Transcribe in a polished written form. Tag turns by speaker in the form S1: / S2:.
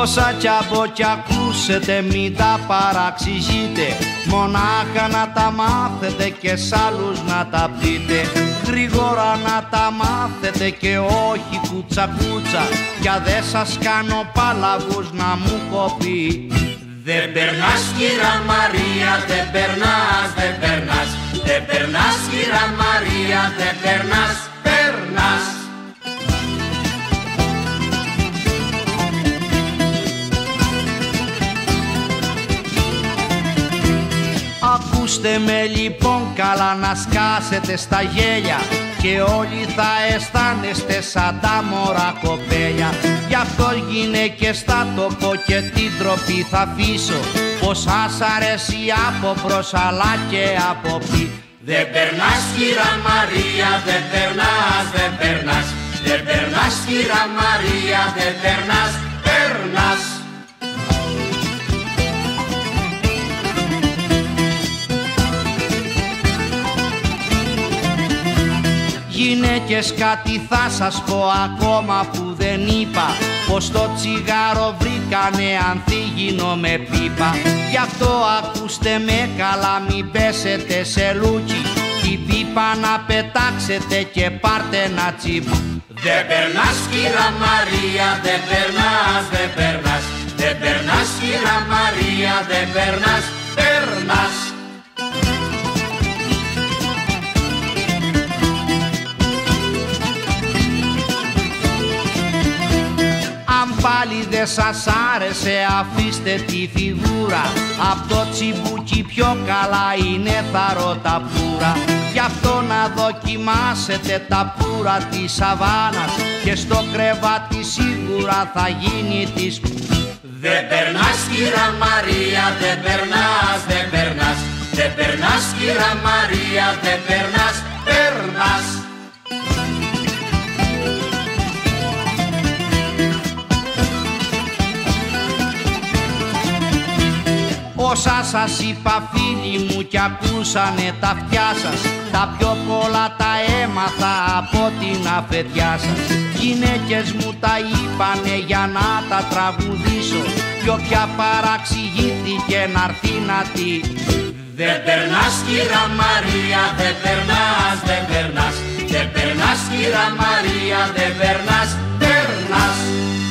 S1: Όσα κι από κι ακούσετε μην τα παραξηγείτε, μονάχα να τα μάθετε και σ' άλλους να τα πείτε. Γρήγορα να τα μάθετε και όχι κούτσα κούτσα, κι αν δεν σας κάνω πάλαβους να μου κοπεί.
S2: Δεν περνάς κύρα Μαρία, δεν περνάς, δεν περνάς. Δεν περνάς κύρα Μαρία, δεν περνάς, περνάς.
S1: Ακούστε με λοιπόν καλά να σκάσετε στα γέλια, και όλοι θα αισθάνεστε σαν τα μωρά κοπέλια. Γι' αυτό γυναίκες θα το πω και την τροπή θα αφήσω, πως σας αρέσει από μπρος αλλά και από πίσω.
S2: Δεν περνάς κύρα Μαρία, δεν περνάς, δεν περνάς. Δεν περνάς κύρα Μαρία, δεν περνάς, περνάς.
S1: Γυναίκες κάτι θα σας πω ακόμα που δεν είπα, πως το τσιγάρο βρήκανε ανθίγινο με πίπα. Γι' αυτό ακούστε με καλά μην πέσετε σε λούκι, την πίπα να πετάξετε και πάρτε ένα τσίπ.
S2: Δεν περνάς κύρα Μαρία, δεν περνάς, δεν περνάς. Δεν περνάς κύρα Μαρία, δεν περνάς, περνάς.
S1: Αν πάλι δεν σας άρεσε αφήστε τη φιγούρα, απ' το τσιμπούκι πιο καλά είναι θαρώ τα πουρα. Γι' αυτό να δοκιμάσετε τα πουρα της σαβάνας, και στο κρεβάτι σίγουρα θα γίνει της.
S2: Δεν περνάς κύρα Μαρία, δεν περνάς, δεν περνάς. Δεν περνάς κύρα Μαρία, δεν περνάς, περνάς.
S1: Όσα σας είπα φίλοι μου κι ακούσανε τα αυτιά σας, τα πιο πολλά τα έμαθα από την αφεντιά σας. Γυναίκες μου τα είπανε για να τα τραγουδήσω, κι όποια παραξηγήθηκε να'ρθεί να τη.
S2: Δεν περνάς κύρα Μαρία, δεν περνάς, δεν περνάς. Δεν περνάς κύρα Μαρία, δεν περνάς, περνάς.